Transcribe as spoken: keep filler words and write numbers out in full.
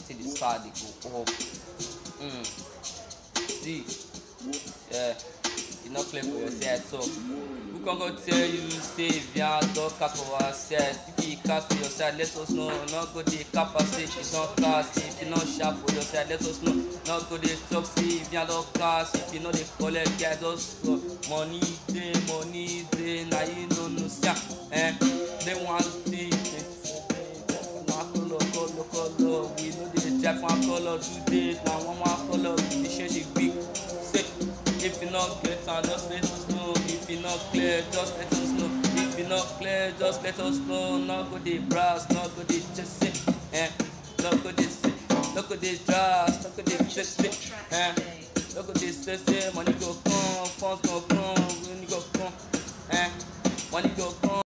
see the star they go up. Mm. See, yeah, you not clear for yourself. So who can go tell you say viens don't cast for ourselves? If you cast for yourself, let us know. Not go the capacity, you don't cast. If you not sharp for yourself, let us know. Not go the toxic, viens don't cast. If you know the collect, get us go. Money day, money day, now you know no see. Eh, they want thing. Color, color, we know the jack one color today. Now one more color, we change it big. Say, if you not get on, just let us know. If you not clear, just let us know. If you not clear, just let us know. Not go the brass, not go the just say, eh? Not go this, not go this brass, not go this just say, eh? Not go this say, money go come, funds go come, money go come, eh? Money go come.